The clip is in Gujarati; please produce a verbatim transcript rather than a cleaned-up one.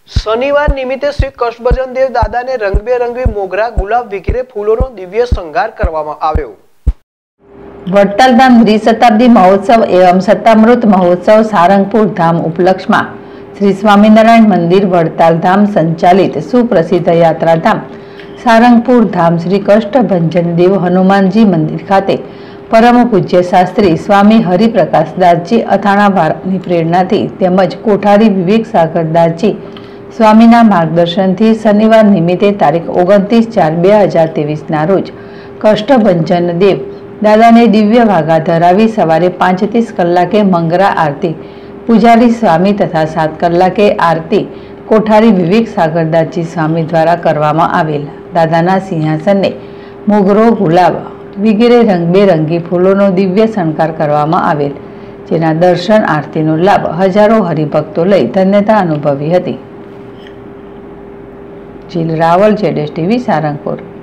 શનિવાર નિમિત્તે શ્રી કષ્ટભંજન દેવ દાદાને રંગબેરંગી મોગરા, ગુલાબ વગેરે ફૂલોનો દિવ્ય શણગાર કરવામાં આવ્યો। વડતાલ ધામ દ્વિશતાબ્દી મહોત્સવ એવं સત્તામૃત મહોત્સવ સારંગપુર ધામ ઉપલક્ષમાં શ્રી સ્વામિનારાયણ મંદિર વડતાલ ધામ સંચાલિત સુપ્રસિદ્ધ યાત્રાધામ સારંગપુર ધામ શ્રી કષ્ટભંજન દેવ હનુમાનજી મંદિર ખાતે પરમ પૂજ્ય શાસ્ત્રી સ્વામી હરિપ્રકાશદાસજી અથાણાવાળાની પ્રેરણાથી તેમજ કોઠારી વિવેક સાગરદાસજી સ્વામીના માર્ગદર્શનથી શનિવાર નિમિત્તે તારીખ ઓગણત્રીસ ચાર બે હજાર ત્રેવીસના રોજ કષ્ટભંજન દેવ દાદાને દિવ્ય વાઘા ધરાવી સવારે પાંચ ત્રીસ કલાકે મંગરા આરતી પૂજારી સ્વામી તથા સાત કલાકે આરતી કોઠારી વિવેક સાગરદાસજી સ્વામી દ્વારા કરવામાં આવેલ। દાદાના સિંહાસનને મોગરો, ગુલાબ વગેરે રંગબેરંગી ફૂલોનો દિવ્ય શણગાર કરવામાં આવેલ, જેના દર્શન આરતીનો લાભ હજારો હરિભક્તો લઈ ધન્યતા અનુભવી હતી। જીલ રાવલ, જેડેશ ટીવી, સારંગપુર।